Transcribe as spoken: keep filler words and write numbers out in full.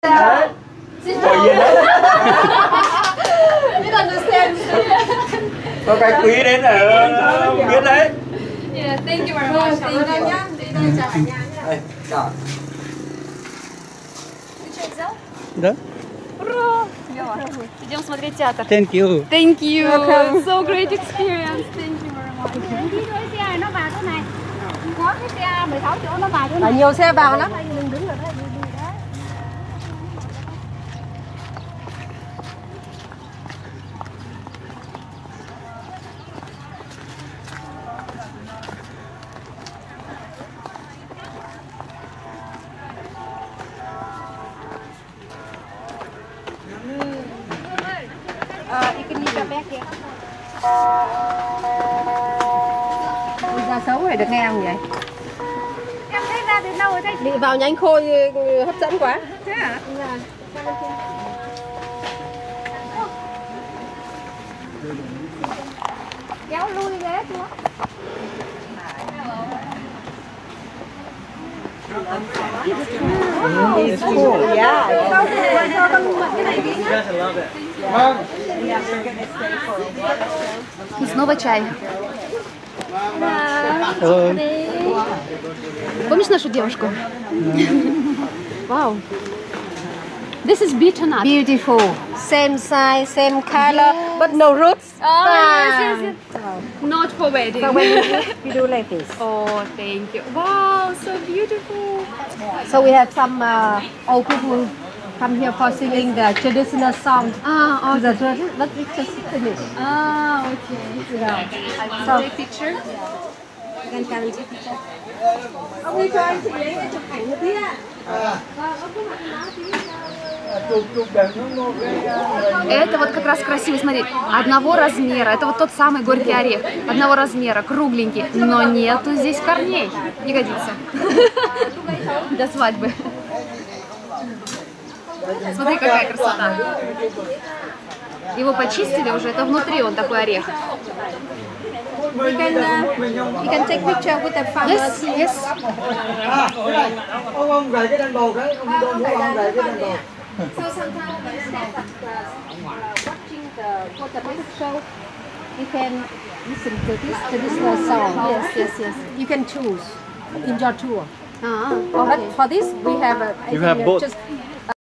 Đấy. Ngồi yên đấy. Có cái quý đến ở biết đấy. Yeah, thank you very much. Thank you. Đây, chào. Да? Ура! Идем смотреть театр. Thank you. Thank you. It's so great experience. Thank you very much. Đi đôi xe nó vào chỗ này. Có cái xe mười sáu chỗ nó vào chỗ này. Nhiều xe vào lắm. Đừng đứng ở đây, đi đi đấy. Ikan ni bag kìa. Ôi, da xấu này được nghe không vậy? Em thấy ra từ đâu rồi đây? Đi vào nhánh khôi hấp dẫn quá. Thế hả? Dạ. Kéo lui ghế chưa? It's cool, yeah. И снова чай. Помнишь нашу девушку? Вау. This is beach or not? Beautiful. Same size, same color, but no roots. Oh, yes, yes, yes. Not for wedding. So when you do, you do like this. Oh, thank you. Wow, so beautiful. So we have some uh, old people come here for singing the traditional song. Ah, To okay. the church. Let's just finish. Ah, okay. Yeah. I will So- take picture. You can come and take picture. Ông đi cho anh chị ấy chụp ảnh một tí ạ. Это вот как раз красиво, смотри, одного размера, это вот тот самый горький орех, одного размера, кругленький, но нету здесь корней, не годится до свадьбы. Смотри, какая красота. Его почистили уже, это внутри он такой орех. You can, uh, you can take picture with the farmers. Yes, yes. Ông ông gầy cái đàn bầu đấy, ông ông ông gầy cái đàn bầu. So sometimes when you stand at the, uh, watching the photographic show, you can listen to this traditional song. Yes, yes, yes. You can choose in your tour. Ah, But for this, we have a. I You think have uh, both. Just